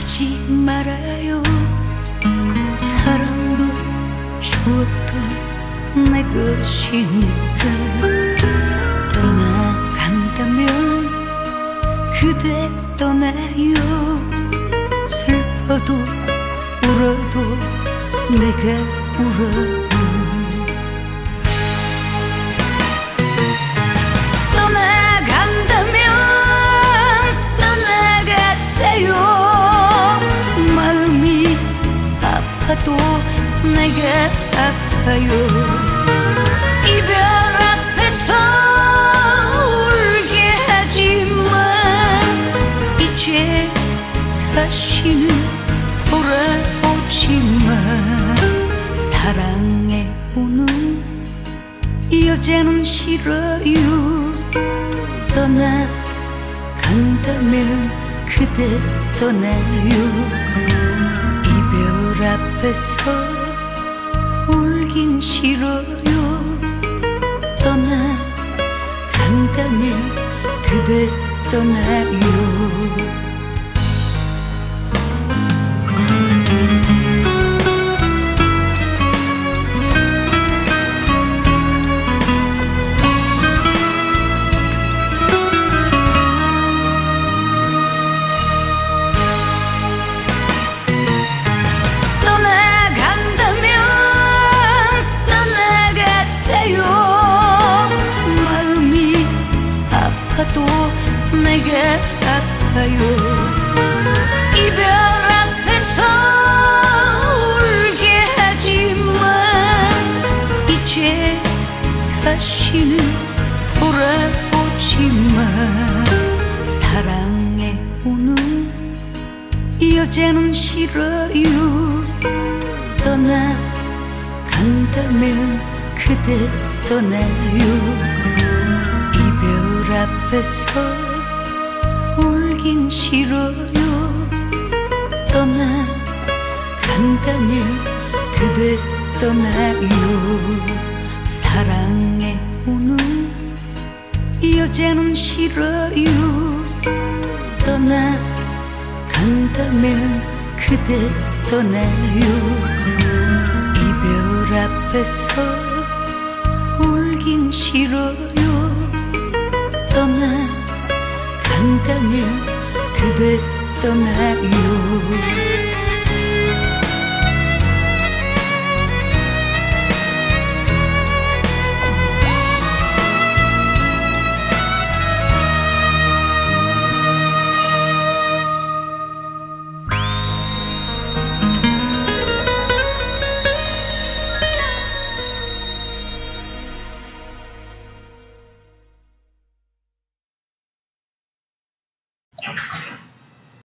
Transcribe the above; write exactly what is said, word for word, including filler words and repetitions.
잊지 말아요. 사랑도 추억도 내 것이니까. 떠나간다면 그대 떠나요. 슬퍼도 울어도 내가 울어요. 떠나간다면 떠나가세요. 마음이 아파도 내가 아파요. 이별 앞에서 울게 하지만 이제 다시는 돌아오지마. 사랑해오는 여자는 싫어요. 떠나간다면 그대 떠나요. 이별 앞에서 울긴 싫어요. 떠나간다면 그대 떠나요. 아파도 내가 아파요. 이별 앞에서 울게 하지만 이제 다시는 돌아오지마. 사랑해오는 여자는 싫어요. 떠나간다면 그대 떠나요. 이별 앞에서 울긴 싫어요. 떠나간다면 그대 떠나요. 사랑해오는 여자는 싫어요. 떠나간다면 그대 떠나요. 이별 앞에서 울긴 싫어요. 떠나간다면 그대 떠나요.